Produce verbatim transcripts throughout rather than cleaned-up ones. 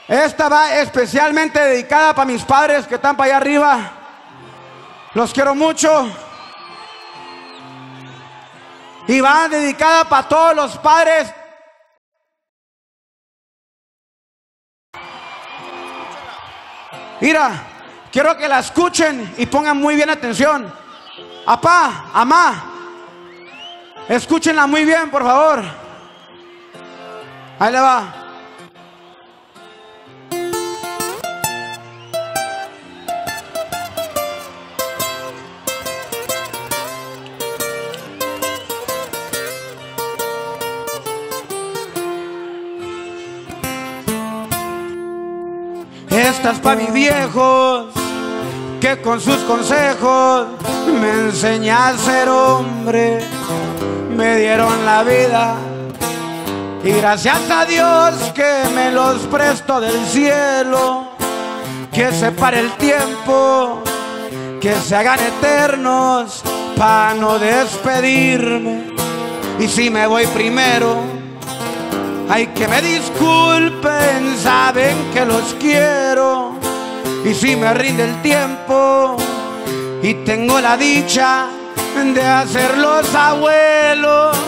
Esta va especialmente dedicada para mis padres que están para allá arriba. Los quiero mucho. Y va dedicada para todos los padres. Mira, quiero que la escuchen y pongan muy bien atención. Apá, amá, escúchenla muy bien, por favor. Ahí le va. Esta es pa' mis viejos, que con sus consejos me enseñé a ser hombre, me dieron la vida y gracias a Dios que me los presto del cielo. Que se pare el tiempo, que se hagan eternos pa' no despedirme. Y si me voy primero, ay, que me disculpen, saben que los quiero. Y si me rinde el tiempo y tengo la dicha de hacerlos abuelos,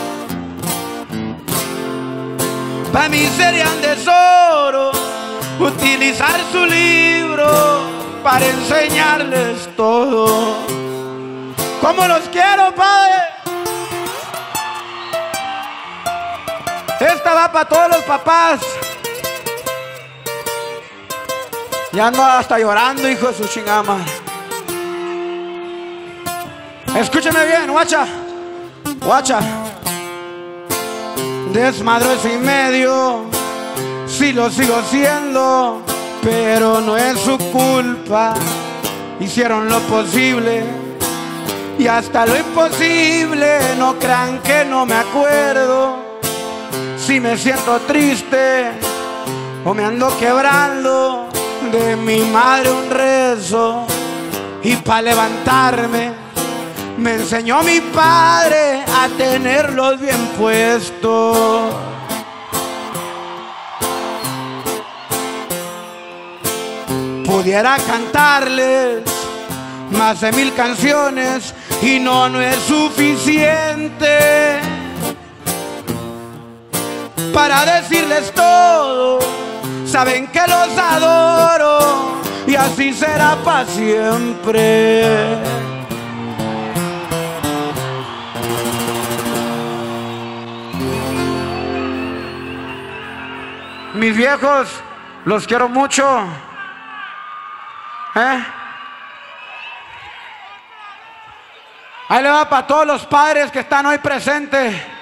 para mí sería un tesoro utilizar su libro para enseñarles todo. ¿Cómo los quiero, padre? Esta va para todos los papás. Ya ando hasta llorando, hijo de su chingada madre. Escúcheme bien, guacha. Guacha. Desmadro es y medio, sí lo sigo siendo, pero no es su culpa. Hicieron lo posible y hasta lo imposible. No crean que no me acuerdo. Si me siento triste o me ando quebrando, de mi madre un rezo y pa' levantarme me enseñó mi padre a tenerlos bien puestos. Pudiera cantarles más de mil canciones y no, no es suficiente para decirles todo. Saben que los adoro y así será para siempre. Mis viejos, los quiero mucho. ¿Eh? Ahí le va para todos los padres que están hoy presentes.